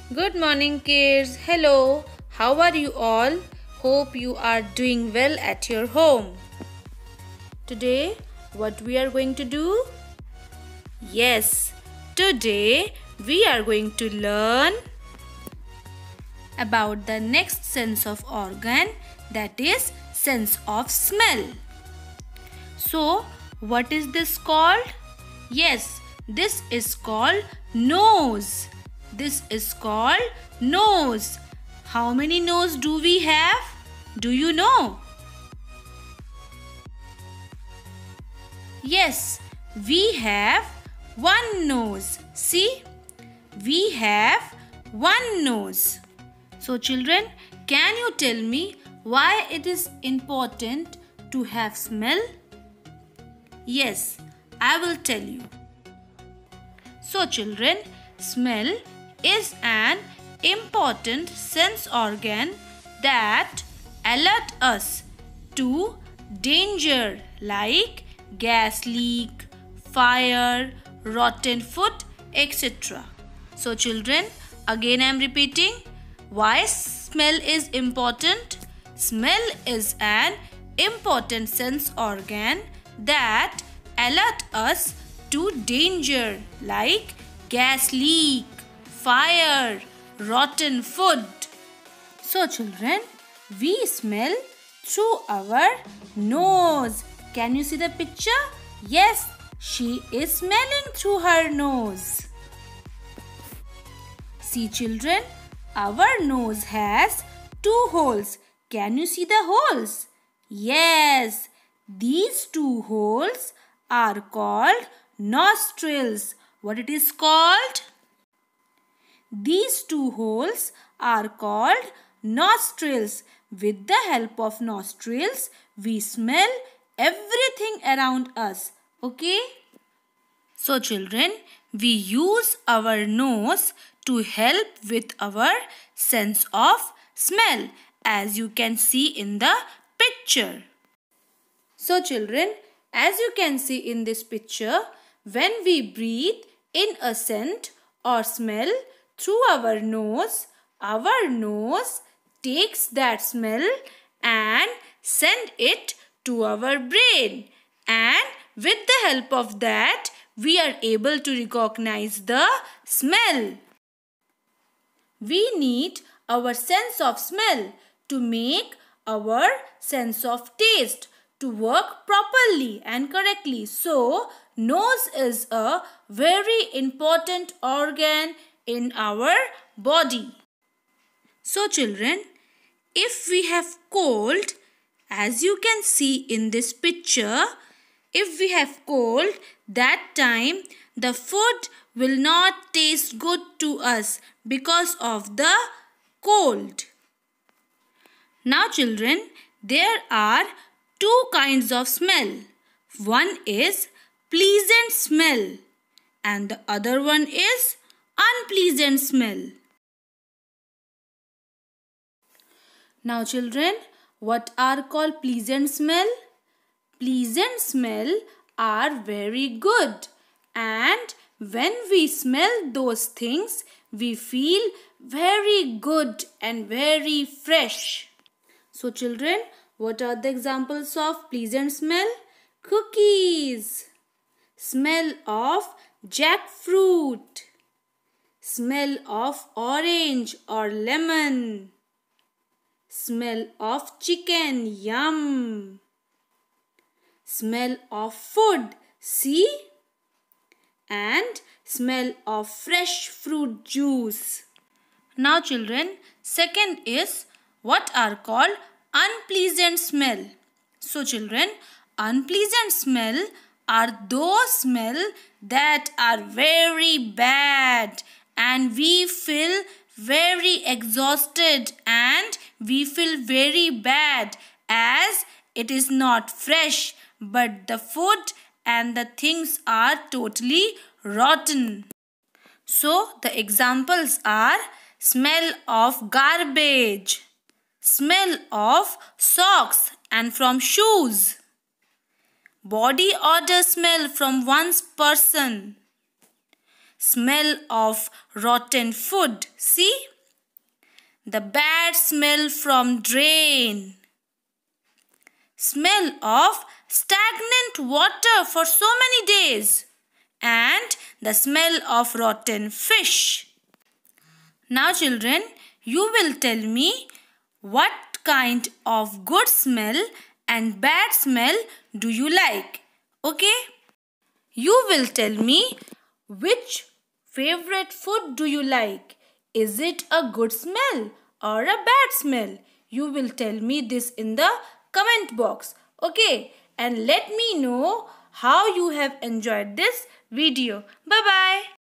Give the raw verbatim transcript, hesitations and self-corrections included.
Good morning, kids. Hello. How are you all? Hope you are doing well at your home. Today, what we are going to do? Yes, today we are going to learn about the next sense of organ, that is sense of smell. So, what is this called? Yes, this is called nose. This is called nose. How many nose do we have? Do you know? Yes, we have one nose. See, we have one nose. So children, can you tell me why it is important to have smell? Yes, I will tell you. So children, smell is an important sense organ that alert us to danger like gas leak, fire, rotten food, et cetera. So children, again I am repeating, why smell is important? Smell is an important sense organ that alert us to danger like gas leak, fire, rotten food. So children, we smell through our nose. Can you see the picture? Yes, she is smelling through her nose. See children, our nose has two holes. Can you see the holes? Yes, these two holes are called nostrils. What it is called? These two holes are called nostrils. With the help of nostrils, we smell everything around us. Okay? So children, we use our nose to help with our sense of smell, as you can see in the picture. So children, as you can see in this picture, when we breathe in a scent or smell through our nose, our nose takes that smell and send it to our brain. And with the help of that, we are able to recognize the smell. We need our sense of smell to make our sense of taste to work properly and correctly. So, nose is a very important organ in our body. So children, if we have cold, as you can see in this picture, if we have cold, that time the food will not taste good to us because of the cold. Now children, there are two kinds of smell. One is pleasant smell and the other one is unpleasant smell. Now children, what are called pleasant smell? Pleasant smell are very good, and when we smell those things, we feel very good and very fresh. So children, what are the examples of pleasant smell? Cookies, smell of jackfruit, smell of orange or lemon, smell of chicken, yum, smell of food, see, and smell of fresh fruit juice. Now children, second is what are called unpleasant smell. So children, unpleasant smell are those smell that are very bad and we feel very exhausted and we feel very bad as it is not fresh, but the food and the things are totally rotten. So the examples are smell of garbage, smell of socks and from shoes, body odor smell from one's person, smell of rotten food. See? The bad smell from drain. Smell of stagnant water for so many days. And the smell of rotten fish. Now children, you will tell me what kind of good smell and bad smell do you like? Okay? You will tell me which favorite food do you like? Is it a good smell or a bad smell? You will tell me this in the comment box. Okay? And let me know how you have enjoyed this video. Bye-bye.